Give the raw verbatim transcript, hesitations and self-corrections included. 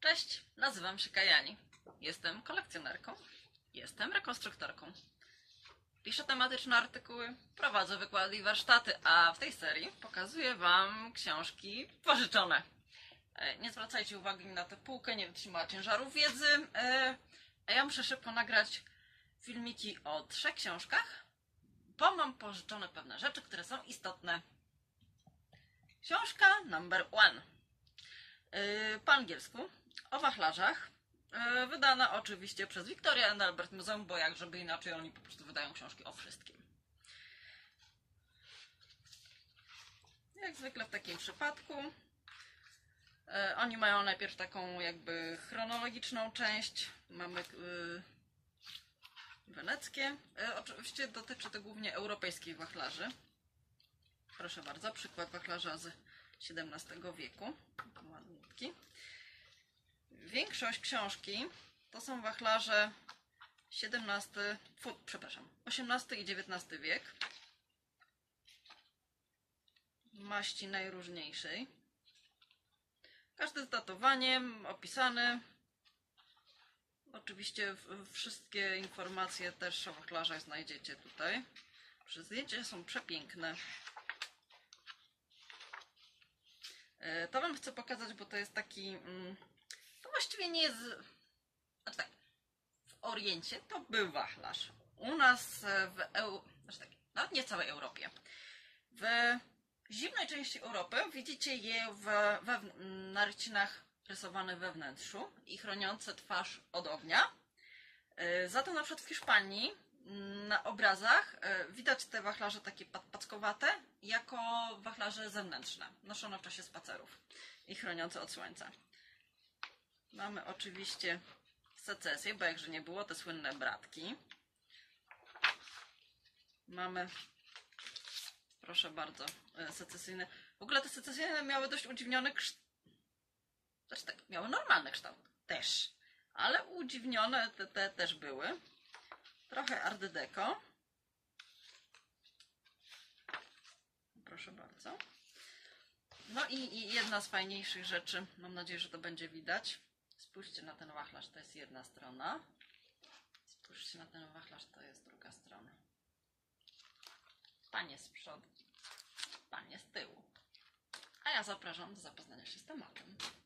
Cześć, nazywam się Kajani. Jestem kolekcjonerką, jestem rekonstruktorką. Piszę tematyczne artykuły, prowadzę wykłady i warsztaty, a w tej serii pokazuję Wam książki pożyczone. Nie zwracajcie uwagi na tę półkę, nie wytrzymała ciężaru wiedzy. A ja muszę szybko nagrać filmiki o trzech książkach, bo mam pożyczone pewne rzeczy, które są istotne. Książka number one. Po angielsku, o wachlarzach, wydana oczywiście przez Victoria and Albert Museum, bo jak żeby inaczej oni po prostu wydają książki o wszystkim. Jak zwykle w takim przypadku oni mają najpierw taką jakby chronologiczną część, mamy yy, weneckie, yy, oczywiście dotyczy to głównie europejskich wachlarzy. Proszę bardzo, przykład wachlarza z siedemnastego wieku. Ładniutki. Większość książki to są wachlarze siedemnasty, fu, przepraszam, osiemnasty i dziewiętnasty wiek. Maści najróżniejszej. Każdy z datowaniem, opisany. Oczywiście wszystkie informacje też o wachlarzach znajdziecie tutaj. Zdjęcia są przepiękne. To Wam chcę pokazać, bo to jest taki... To właściwie nie jest... Znaczy tak, w Oriencie to był wachlarz. U nas w Eu... Znaczy tak, nawet nie w całej Europie. W zimnej części Europy widzicie je w, we, na rycinach rysowane we wnętrzu i chroniące twarz od ognia. Za to na przykład w Hiszpanii na obrazach widać te wachlarze takie packowate jako wachlarze zewnętrzne, noszone w czasie spacerów i chroniące od słońca. Mamy oczywiście secesję, bo jakże nie było, te słynne bratki. Mamy, proszę bardzo, secesyjne. W ogóle te secesyjne miały dość udziwniony kształt. Znaczy tak, miały normalny kształt też, ale udziwnione te, te też były. Trochę art deco. Proszę bardzo. No i, i jedna z fajniejszych rzeczy, mam nadzieję, że to będzie widać. Spójrzcie na ten wachlarz, to jest jedna strona. Spójrzcie na ten wachlarz, to jest druga strona. Panie z przodu, panie z tyłu. A ja zapraszam do zapoznania się z tematem.